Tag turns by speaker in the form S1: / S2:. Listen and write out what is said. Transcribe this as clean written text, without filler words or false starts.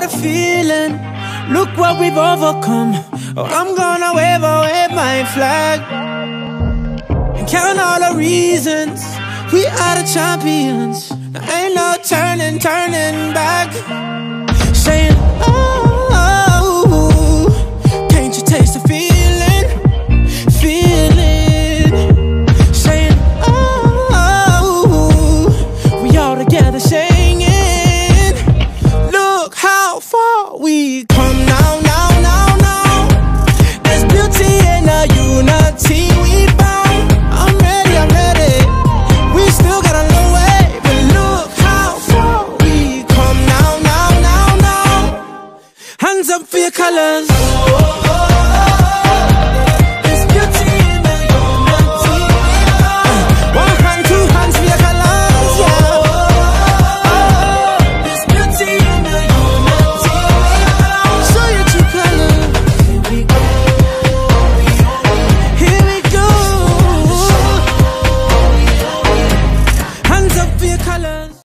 S1: a feeling. Look what we've overcome. Oh, I'm gonna wave my flag and count all the reasons we are the champions. There ain't no turning back. Saying, oh, can't you taste the feeling? Saying, oh, we all together singing. Look how far we come now. There's beauty in the unity we found. I'm ready. We still got a long way, but look how far we come now. Hands up for your colors.